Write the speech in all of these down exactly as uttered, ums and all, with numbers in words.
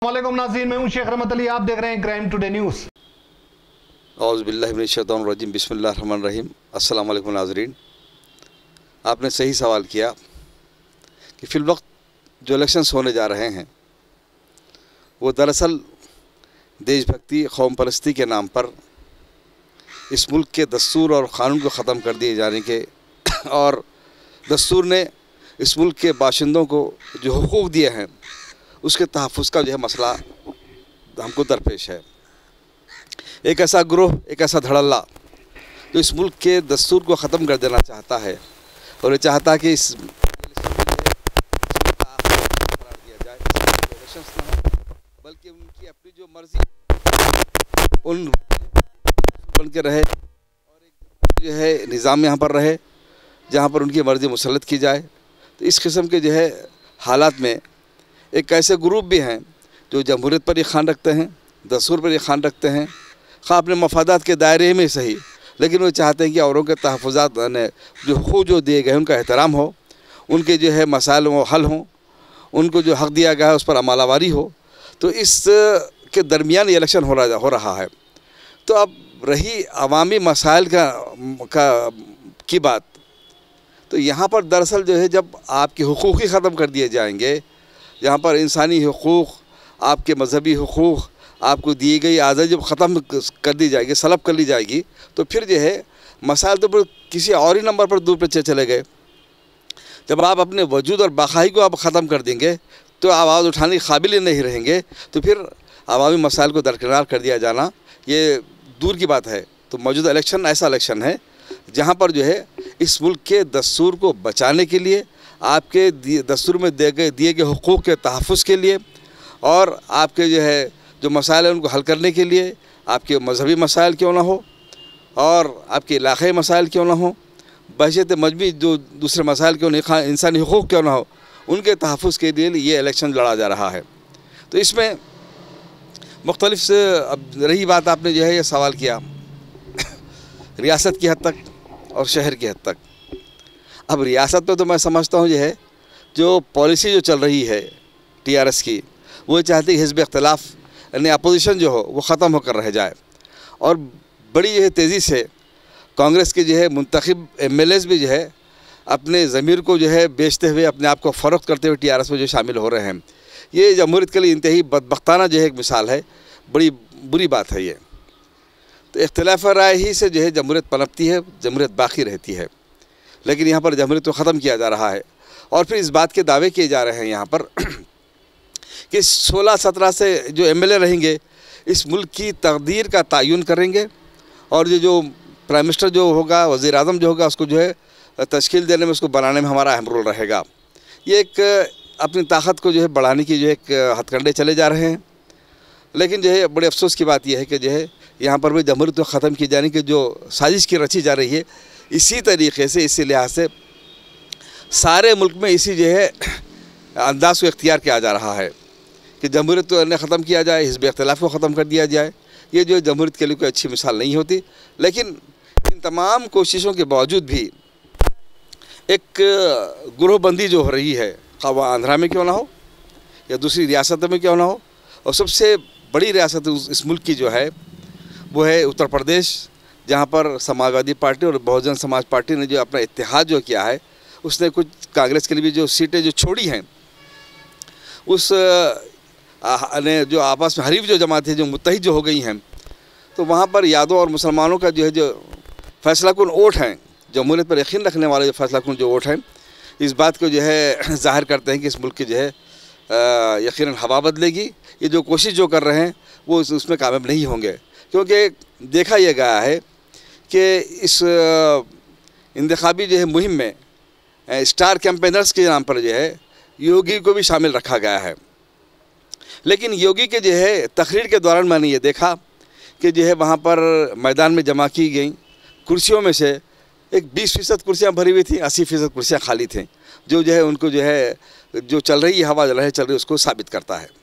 वालेकुम नाज़रीन, मैं हूं शेख रहमत अली। आप देख रहे हैं क्राइम टुडे न्यूज़। औज़ु बिल्लाहि मिनश शैतानिर रजीम, बिस्मिल्लाहिर रहमानिर रहीम। अस्सलाम वालेकुम नाज़रीन, आपने सही सवाल किया कि फ़िलवक्त जो इलेक्शंस होने जा रहे हैं वो दरअसल देशभक्ति, कौम परस्ती के नाम पर इस मुल्क के दस्तूर और क़ानून को ख़त्म कर दिए जाने के और दस्तूर ने इस मुल्क के बाशिंदों को जो हुकूक़ दिए हैं उसके तहफ़्फ़ुज़ का जो है मसला हमको दरपेश है। एक ऐसा ग्रोह, एक ऐसा धड़ल्ला जो इस मुल्क के दस्तूर को ख़त्म कर देना चाहता है और ये चाहता है कि इस करार दिया जाए, इलेक्शंस ना हो बल्कि उनकी अपनी जो मर्ज़ी उन बन के रहे और एक जो है निज़ाम यहाँ पर रहे जहाँ पर उनकी मर्ज़ी मुसल्लत की जाए। तो इस किस्म के जो है हालात में एक ऐसे ग्रुप भी हैं जो जमहूरियत पर यकीन रखते हैं, दस्तूर पर यकीन रखते हैं, ख़ास अपने मफादात के दायरे में सही, लेकिन वो चाहते हैं कि औरों के तहफ़्फ़ुज़ात ने जो हुकूक़ जो दिए गए उनका एहतराम हो, उनके जो है मसाइल वो हल हों, उनको जो हक़ दिया गया है उस पर अमलावारी हो। तो इस के दरमियान ये इलेक्शन हो रहा हो रहा है। तो अब रही अवामी मसाइल का, का की बात, तो यहाँ पर दरअसल जो है जब आपके हुकूक़ ही ख़त्म कर दिए जाएंगे, यहाँ पर इंसानी हुकूक़, आपके मजहबी हुकूक़, आपको दी गई आज़ादी जब ख़त्म कर दी जाएगी, सलब कर ली जाएगी, तो फिर जो है मसाइल तो फिर किसी और ही नंबर पर दूर पर चले गए। जब आप अपने वजूद और बाकाई को आप ख़त्म कर देंगे तो आवाज़ उठाने के काबिल नहीं रहेंगे, तो फिर अवामी मसाइल को दरकिनार कर दिया जाना ये दूर की बात है। तो मौजूदा इलेक्शन ऐसा इलेक्शन है जहाँ पर जो है इस मुल्क के दस्तूर को बचाने के लिए, आपके दस्तूर में दिए गए दिए गए हुकूक़ के तहफ़्फ़ुज़ के लिए और आपके जो है जो मसाइल हैं उनको हल करने के लिए, आपके मजहबी मसाइल क्यों ना हो और आपके इलाक़ाई मसाइल क्यों ना हो, बहशत मजहबी जो दूसरे मसाइल क्यों नहीं, इंसानी हुकूक़ क्यों ना हो, उनके तहफ़्फ़ुज़ के लिए ये इलेक्शन लड़ा जा रहा है। तो इसमें मुख्तलिफ से अब रही बात, आपने जो है ये सवाल किया रियासत की हद तक और शहर की हद तक। अब रियासत में तो मैं समझता हूँ जो है जो पॉलिसी जो चल रही है टी आर एस की, वो चाहती है हिज़्ब इख्तिलाफ़ यानी अपोजिशन जो हो वो ख़त्म होकर रह जाए और बड़ी जो है तेज़ी से कांग्रेस के जो है मुंतखब एम एल एज़ भी जो है अपने ज़मीर को जो है बेचते हुए, अपने आप को फ़रोख्त करते हुए टी आर एस में जो शामिल हो रहे हैं। ये जमहूरियत के लिए इंतहाई बदबख्ताना जो है एक मिसाल है, बड़ी बुरी बात है ये। तो इख्तिलाफ़ राय ही से जो है जमहूरियत पनपती है, जमहूरियत बाकी रहती है, लेकिन यहाँ पर जमहूरियत को ख़त्म किया जा रहा है और फिर इस बात के दावे किए जा रहे हैं यहाँ पर कि सोलह सत्रह से जो एम एल ए रहेंगे इस मुल्क की तकदीर का तयन करेंगे और जो जो प्राइम मिनिस्टर जो होगा, वज़ीर आज़म जो होगा, उसको जो है तश्कील देने में, उसको बनाने में हमारा अहम रोल रहेगा। ये एक अपनी ताकत को जो है बढ़ाने की जो एक हथकंडे चले जा रहे हैं। लेकिन जो है बड़े अफसोस की बात यह है कि जो है यहाँ पर भी जमहूरियत को ख़त्म की जाने की जो साजिश की रची जा रही है, इसी तरीके से, इसी लिहाज से सारे मुल्क में इसी जो है अंदाज़ को इख्तियार किया जा रहा है कि जमहूरियत को ने ख़त्म किया जाए, हिज़्ब इख्तिलाफ़ को ख़त्म कर दिया जाए। ये जो जमहूरियत के लिए कोई अच्छी मिसाल नहीं होती। लेकिन इन तमाम कोशिशों के बावजूद भी एक ग्रोहबंदी जो हो रही है, ख़ास वह आंध्रा में क्यों ना हो या दूसरी रियासतों में क्यों ना हो, और सबसे बड़ी रियासत इस मुल्क की जो है वो है उत्तर प्रदेश, जहाँ पर समाजवादी पार्टी और बहुजन समाज पार्टी ने जो अपना इत्तेहाद जो किया है, उसने कुछ कांग्रेस के लिए भी जो सीटें जो छोड़ी हैं, उस ने जो आपस में हरीफ जो जमातें जो मुत्तहिद जो हो गई हैं, तो वहाँ पर यादव और मुसलमानों का जो है जो फैसला कुन वोट हैं, जमहूरियत पर यकीन रखने वाले जो फैसला कुन जो वोट हैं, इस बात को जो है ज़ाहिर करते हैं कि इस मुल्क की जो है यकीनन हवा बदलेगी। ये जो कोशिश जो कर रहे हैं वो उसमें कामयाब नहीं होंगे, क्योंकि देखा यह गया है कि इस इंतखाबी जो है मुहिम में स्टार कैंपेनर्स के नाम पर जो है योगी को भी शामिल रखा गया है। लेकिन योगी के जो है तकरीर के दौरान मैंने ये देखा कि जो है वहाँ पर मैदान में जमा की गई कुर्सियों में से एक बीस फ़ीसद कुर्सियाँ भरी हुई थी, अस्सी फ़ीसद कुर्सियाँ खाली थीं, जो जो है उनको जो है जो चल रही हवा चल रही चल रही उसको साबित करता है।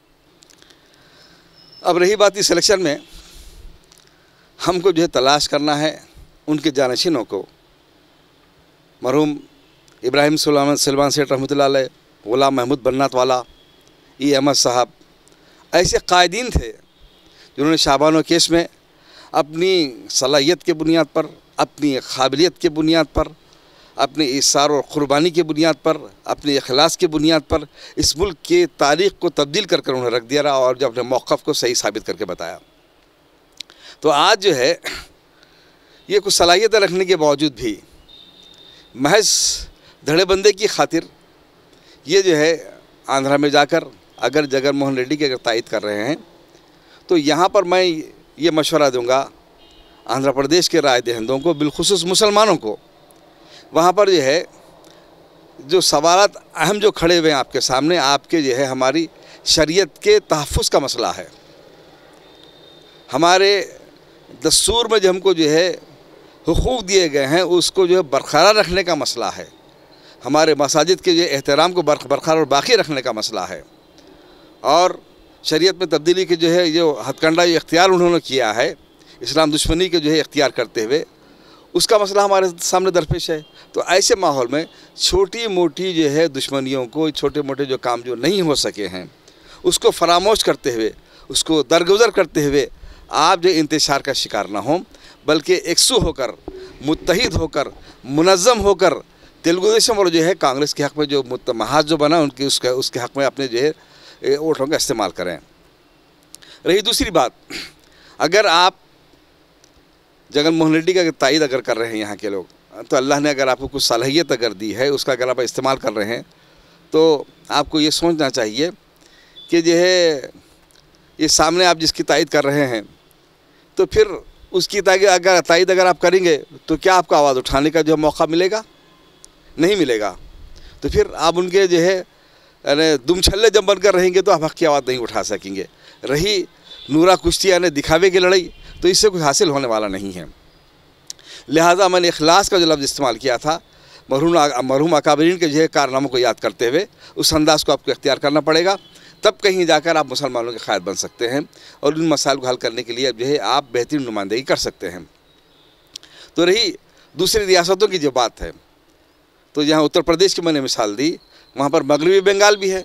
अब रही बात इस इलेक्शन में, हमको जो है तलाश करना है उनके जानशीनों को। मरहूम इब्राहिम सुलेमान सिलवान सेठ रहमतुल्लाह अलैह, ग़ुलाम महमूद बन्नात वाला, ई अहमद साहब, ऐसे कायदीन थे जिन्होंने शाबानो केस में अपनी सलाहियत के बुनियाद पर, अपनी काबिलियत के बुनियाद पर, अपने इसार और क़ुरबानी के बुनियाद पर, अपने इखलास के बुनियाद पर इस मुल्क के तारीख़ को तब्दील कर कर उन्होंने रख दिया रहा और जब अपने मौक़िफ़ को सही साबित करके बताया। तो आज जो है ये कुछ सलाहियत रखने के बावजूद भी महज धड़ेबंदी की खातिर ये जो है आंध्रा में जाकर अगर जगन मोहन रेड्डी की अगर तायद कर रहे हैं तो यहाँ पर मैं ये मशवरा दूंगा आंध्र प्रदेश के राय दहिंदों को, बिलखुसूस मुसलमानों को, वहाँ पर जो है जो सवालात अहम जो खड़े हुए हैं आपके सामने, आपके जो है हमारी शरीयत के तहफ़्फ़ुज़ का मसला है, हमारे दस्तूर में जो हमको जो है हुकूक दिए गए हैं उसको जो है बरकरार रखने का मसला है, हमारे मसाजिद के जो एहतराम को बरकरार और बाकी रखने का मसला है, और शरीयत में तब्दीली के जो है जो हथकंडा जो इख्तियार उन्होंने किया है इस्लाम दुश्मनी के जो है इख्तियार करते हुए, उसका मसला हमारे सामने दरपेश है। तो ऐसे माहौल में छोटी मोटी जो है दुश्मनियों को, छोटे मोटे जो काम जो नहीं हो सके हैं उसको फरामोश करते हुए, उसको दरगुजर करते हुए आप जो इंतशार का शिकार ना हों, बल्कि एकसू होकर, मुत्तहिद होकर, मुनज़्ज़म होकर तेलुगु देशम और जो है कांग्रेस के हक़ में जो महाज जो बना उनके उसके उसके हक़ में अपने जो है वोटों का इस्तेमाल करें। रही दूसरी बात, अगर आप जगन मोहन रेड्डी का तायद अगर कर रहे हैं यहाँ के लोग, तो अल्लाह ने अगर आपको कुछ सलाहियत अगर दी है, उसका अगर आप इस्तेमाल कर रहे हैं तो आपको ये सोचना चाहिए कि जो है ये सामने आप जिसकी तायद कर रहे हैं तो फिर उसकी तायद अगर तायद अगर आप करेंगे तो क्या आपको आवाज़ उठाने का जो मौका मिलेगा? नहीं मिलेगा। तो फिर आप उनके जो है यानी दुम छल्ले जब बनकर रहेंगे तो आप हक़ की आवाज़ नहीं उठा सकेंगे। रही नूरा कुश्ती यानी दिखावे की लड़ाई, तो इससे कुछ हासिल होने वाला नहीं है। लिहाजा मैंने इखलास का जो लफ्ज़ इस्तेमाल किया था, मरहूम मरहूम अकाबरीन के जो है कारनामों को याद करते हुए उस अंदाज को आपको इख्तियार करना पड़ेगा, तब कहीं जाकर आप मुसलमानों के क़ायद बन सकते हैं और उन मसाइल को हल करने के लिए जो है आप बेहतरीन नुमाइंदगी कर सकते हैं। तो रही दूसरी रियासतों की जो बात है, तो यहाँ उत्तर प्रदेश की मैंने मिसाल दी, वहाँ पर मगरबी बंगाल भी है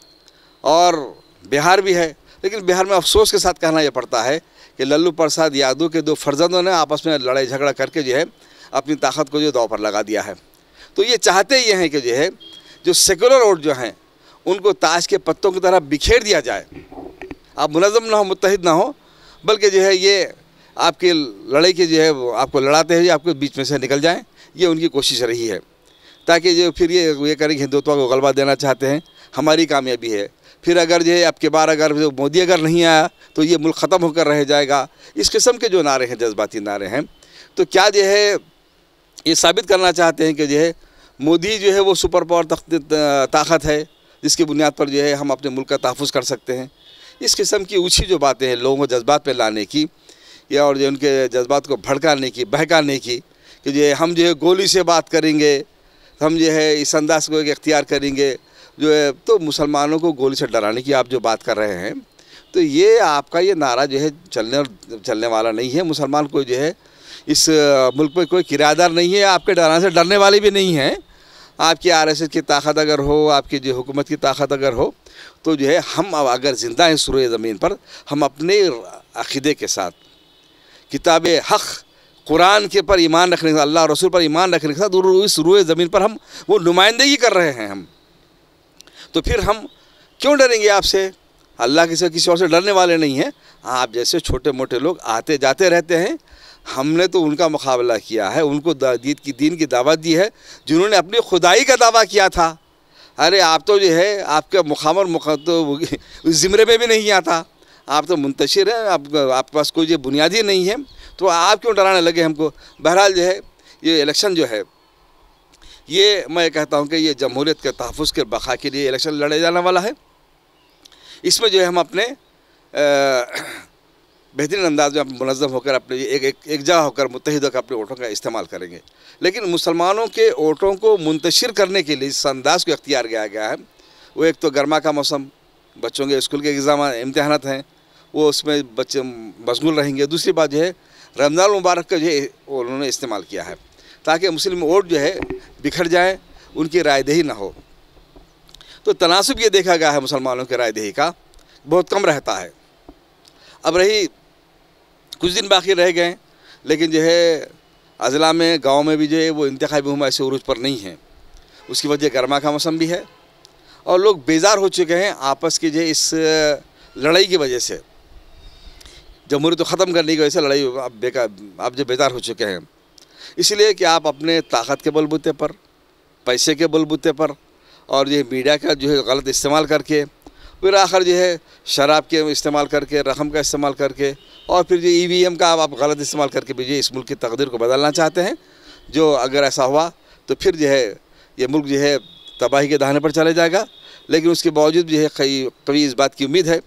और बिहार भी है, लेकिन बिहार में अफसोस के साथ कहना यह पड़ता है कि लल्लू प्रसाद यादव के दो फर्जंदों ने आपस में लड़ाई झगड़ा करके जो है अपनी ताकत को जो दांव पर लगा दिया है। तो ये चाहते ये हैं कि जो है जो सेकुलर वोट जो हैं उनको ताश के पत्तों की तरह बिखेर दिया जाए, आप मुनज़्ज़म ना हो, मुत्तहिद ना हो, बल्कि जो है ये आपकी लड़ाई के जो है आपको लड़ाते हुए आपको बीच में से निकल जाएं, ये उनकी कोशिश रही है, ताकि जो फिर ये ये करें हिंदुत्व को गलबा देना चाहते हैं। हमारी कामयाबी है, फिर अगर जो है अब के बार अगर जो मोदी अगर नहीं आया तो ये मुल्क ख़त्म होकर रह जाएगा, इस किस्म के जो नारे हैं, जज्बाती नारे हैं, तो क्या जो है ये साबित करना चाहते हैं कि जो है मोदी जो है वो सुपर पावर ताकत है जिसकी बुनियाद पर जो है हम अपने मुल्क का तहफ़्फ़ुज़ कर सकते हैं। इस किस्म की ऊँची जो बातें हैं लोगों को जज्बात पर लाने की या और जो उनके जज्बात को भड़काने की, बहकाने की, कि जो है हम जो है गोली से बात करेंगे, हम जो है इस अंदाज को इख्तियार करेंगे जो है, तो मुसलमानों को गोली से डराने की आप जो बात कर रहे हैं, तो ये आपका ये नारा जो है चलने चलने वाला नहीं है। मुसलमान को जो है इस मुल्क में कोई किराएदार नहीं है, आपके डराने से डरने वाले भी नहीं हैं। आपकी आरएसएस की ताकत अगर हो, आपकी जो हुकूमत की ताकत अगर हो, तो जो है हम अगर ज़िंदा हैं सुरूए ज़मीन पर, हम अपने अक़ीदे के साथ किताब हक़ कुरान के पर ईमान रखने के साथ, अल्लाह रसूल पर ईमान रखने के साथ इस रूए ज़मीन पर हम वो नुमाइंदगी कर रहे हैं हम, तो फिर हम क्यों डरेंगे आपसे? अल्लाह किसी किसी और से डरने वाले नहीं हैं। आप जैसे छोटे मोटे लोग आते जाते रहते हैं, हमने तो उनका मुकाबला किया है, उनको दीन की दीन की दावत दी है जिन्होंने अपनी खुदाई का दावा किया था। अरे आप तो जो है आपके मुखामर मुख तो उस ज़िम्रे में भी नहीं आता, आप तो मुंतशिर हैं, आप आपके पास कोई जो बुनियादी नहीं है, तो आप क्यों डराने लगे हमको? बहरहाल जो है ये इलेक्शन जो है, ये मैं कहता हूँ कि ये जमहूरियत के तहफ़्फ़ुज़ के बक़ा के लिए इलेक्शन लड़े जाने वाला है। इसमें जो है हम अपने बेहतरीन अंदाज में मुनज़्ज़म होकर अपने एक एक एक जगह होकर मुत्तहिद होकर अपने वोटों का इस्तेमाल करेंगे। लेकिन मुसलमानों के वोटों को मुंतशिर करने के लिए इस अंदाज़ को इख्तियार किया गया है। वो एक तो गर्मा का मौसम, बच्चों के स्कूल के एग्ज़ाम इम्तहानात हैं, वो उसमें बच्चे मशगूल रहेंगे। दूसरी बात जो है रमज़ान मुबारक का जो है उन्होंने इस्तेमाल किया है ताकि मुस्लिम वोट जो है बिखर जाए, उनकी रायदही ना हो। तो तनासुब ये देखा गया है मुसलमानों की रायदही का बहुत कम रहता है। अब रही कुछ दिन बाकी रह गए, लेकिन जो है अजला में गांव में भी जो है वो इंतखाबी मुहिम ऐसे उरूज पर नहीं है। उसकी वजह गर्मा का मौसम भी है और लोग बेजार हो चुके हैं आपस की जो इस लड़ाई की वजह से। जमहूरियत तो ख़त्म करने की वजह से लड़ाई आप बेकार आप जो बेजार हो चुके हैं। इसलिए कि आप अपने ताकत के बलबूते पर, पैसे के बलबूते पर और ये मीडिया का जो है गलत इस्तेमाल करके, फिर आखिर जो है शराब के इस्तेमाल करके, रकम का इस्तेमाल करके और फिर जो ई वी एम का आप गलत इस्तेमाल करके भी जो इस मुल्क की तकदीर को बदलना चाहते हैं। जो अगर ऐसा हुआ तो फिर जो है ये मुल्क जो है तबाही के दाहिने पर चले जाएगा। लेकिन उसके बावजूद जो है कई कभी इस बात की उम्मीद है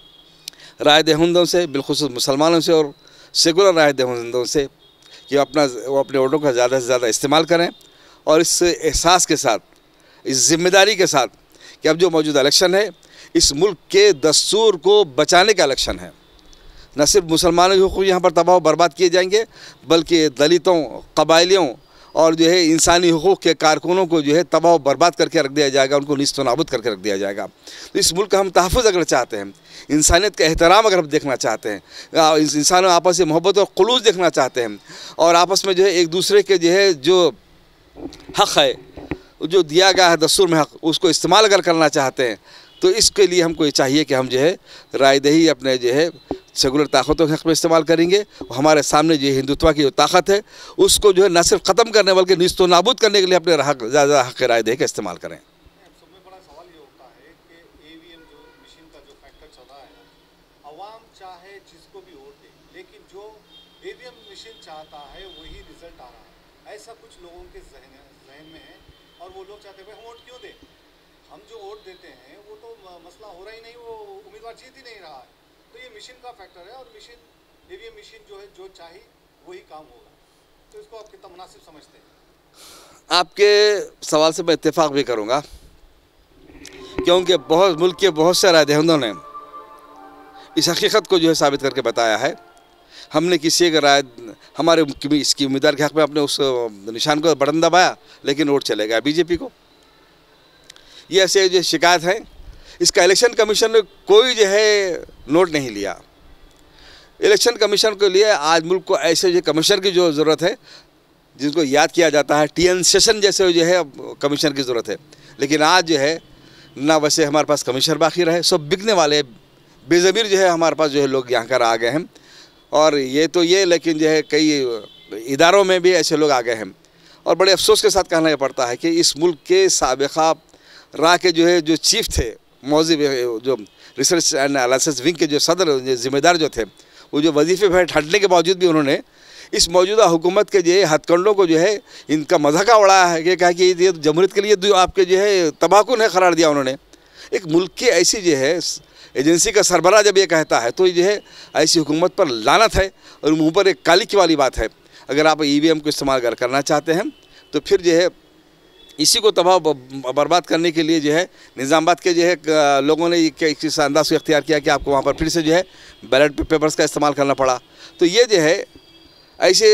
राय दहिंदों से, बिलखुसूस मुसलमानों से और सेकुलर राय दहिंदों से कि अपना वो अपने वोटों का ज़्यादा से ज़्यादा इस्तेमाल करें और इस एहसास के साथ, इस जिम्मेदारी के साथ कि अब जो मौजूदा इलेक्शन है इस मुल्क के दस्तूर को बचाने का इलेक्शन है। न सिर्फ मुसलमानों के हुकूक यहाँ पर तबाह बर्बाद किए जाएंगे, बल्कि दलितों, कबायलियों और जो है इंसानी हुकूक के कारकुनों को जो है तबाह बर्बाद करके रख दिया जाएगा, उनको नीस्त नाबूद करके रख दिया जाएगा। तो इस मुल्क का हम तहफ़्फ़ुज़ अगर चाहते हैं, इंसानियत का एहतराम अगर हम देखना चाहते हैं, इंसानों आपस में मोहब्बत और खुलूस देखना चाहते हैं और आपस में जो है एक दूसरे के जो है जो हक़ है, जो दिया गया है दस्तूर में हक़, उसको इस्तेमाल अगर करना चाहते हैं तो इसके लिए हमको ये चाहिए कि हम जो है रायदही अपने जो है सेकुलर ताकतों के हक़ में इस्तेमाल करेंगे। हमारे सामने जो हिंदुत्व की जो ताकत है उसको जो है न सिर्फ ख़त्म करने बल्कि नीस्त व नाबूद करने के लिए अपने हक़ ज़्यादा हक़ रायदही का इस्तेमाल करें। सबसे बड़ा सवाल ये होता है कि ई वी एम जो मशीन का जो फैक्टर चल रहा है, अवाम चाहे जिसको भी वोट दे, लेकिन जो ई वी एम मशीन चाहता है वही रिजल्ट आ रहा है, ऐसा कुछ लोगों के जहन जहन में है। और वो लोग चाहते हैं भाई हम वोट क्यों दें, हम जो वोट देते हैं वो तो मसला हो रहा ही नहीं, वो उम्मीदवार जीत ही नहीं रहा है। तो ये मशीन का फैक्टर है और machine E V M machine जो है जो चाहे वही काम होगा। तो इसको आप कितना मुनासिब समझते हैं? आपके सवाल से मैं इत्तेफाक भी करूँगा, क्योंकि बहुत मुल्क के बहुत से राय दहिंदों ने इस हकीकत को जो है साबित करके बताया है। हमने किसी का राय हमारे इसकी उम्मीदवार के हक़ में अपने उस निशान को बटन दबाया लेकिन वोट चले गया बीजेपी को। ये ऐसे जो शिकायत है इसका इलेक्शन कमीशन ने कोई जो है नोट नहीं लिया। इलेक्शन कमीशन के लिए आज मुल्क को ऐसे जो कमिश्नर की जो ज़रूरत है जिनको याद किया जाता है, टी एन सेशन जैसे जो है कमिश्नर की ज़रूरत है। लेकिन आज जो है ना वैसे हमारे पास कमिश्नर बाकी रहे, सब बिकने वाले बेज़मीर जो है हमारे पास जो है लोग यहाँ कर आ गए हैं। और ये तो ये लेकिन जो है कई इदारों में भी ऐसे लोग आ गए हैं और बड़े अफसोस के साथ कहना पड़ता है कि इस मुल्क के साबिक़ा रा के जो है जो चीफ थे, मौज़ी जो रिसर्च एंड एनालिसिस विंग के जो सदर ज़िम्मेदार जो थे, वो जो वजीफ़े पर हटने के बावजूद भी उन्होंने इस मौजूदा हुकूमत के जो है हथकंडों को जो है इनका मजाका उड़ाया है कि कहा कि ये जमहूरियत के लिए आपके जो है तबाहकुन है करार दिया उन्होंने। एक मुल्क की ऐसी जो है एजेंसी का सरबराह जब ये कहता है तो ये जो है ऐसी हुकूमत पर लानत है और मुँह पर एक काली की वाली बात है। अगर आप ई वी एम को इस्तेमाल अगर करना चाहते हैं तो फिर जो है इसी को तबाह बर्बाद करने के लिए जो है निज़ामाबाद के जो है लोगों ने इस अंदाज को इख्तियार किया कि आपको वहाँ पर फिर से जो है बैलेट पेपर्स का इस्तेमाल करना पड़ा। तो ये जो है ऐसे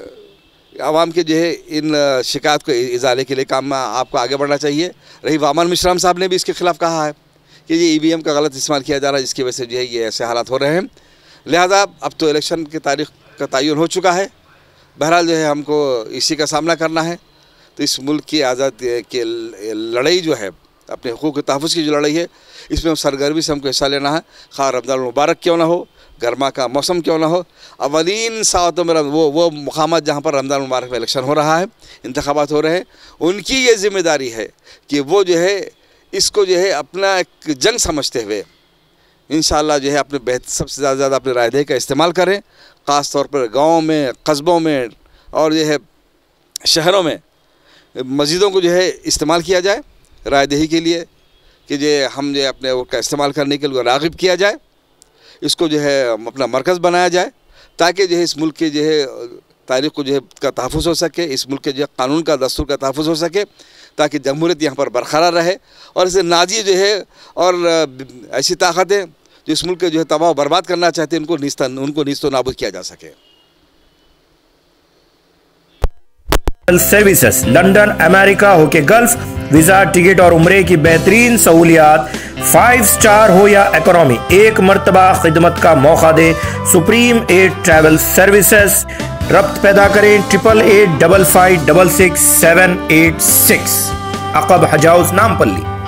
आवाम के जो है इन शिकायत को इजाले के लिए काम आपको आगे बढ़ना चाहिए। रही वामन मिश्राम साहब ने भी इसके ख़िलाफ़ कहा है कि ये ई वी एम का गलत इस्तेमाल किया जा रहा है, जिसकी वजह से जो है ये ऐसे हालात हो रहे हैं। लिहाजा अब तो इलेक्शन की तारीख का तयन हो चुका है। बहरहाल जो है हमको इसी का सामना करना है। तो इस मुल्क की आज़ादी की लड़ाई जो है, अपने हुकूक के तहफ़्फ़ुज़ की जो लड़ाई है, इसमें हम सरगर्मी से हमको हिस्सा लेना है। खा रमज़ान मुबारक क्यों ना हो, गर्मा का मौसम क्यों ना हो, अवलीन सातों में वो वो मुकामात जहाँ पर रमज़ान मुबारक में इलेक्शन हो रहा है, इंतखाबात हो रहे हैं, उनकी ये ज़िम्मेदारी है कि वो जो है इसको जो है अपना एक जंग समझते हुए इंशाअल्लाह जो है अपने बेहतर सबसे ज़्यादा ज़्यादा अपने रायदही का इस्तेमाल करें। ख़ास तौर पर गाँव में, कस्बों में और जो है शहरों में मस्जिदों को जो है इस्तेमाल किया जाए रायदही के लिए कि जो हम जो अपने उसका इस्तेमाल करने के लिए राग़िब किया जाए। इसको जो है अपना मरकज़ बनाया जाए ताकि जो है इस मुल्क के जो है तारीख़ को जो है का तहफ़्फ़ुज़ हो सके, इस मुल्क के जो है कानून का दस्तूर का तहफ़्फ़ुज़ हो सके, ताकि जमहूरियत यहाँ पर बरकरार रहे और इसे नाजी जो है और ऐसी ताकतें जो इस मुल्क के जो है तबाह बर्बाद करना चाहते हैं उनको निस्त उनको निस्त नाबूद किया जा सके। सर्विसेज लंदन, अमेरिका होके गल्फ वीजा, टिकट और उम्रे की बेहतरीन सहूलियात, फाइव स्टार हो या इकोनॉमी, एक मर्तबा खिदमत का मौका दे सुप्रीम एट ट्रैवल सर्विसेज। रब्त पैदा करें triple eight double five double six seven eight six. अकब हज हाउस, नामपल्ली।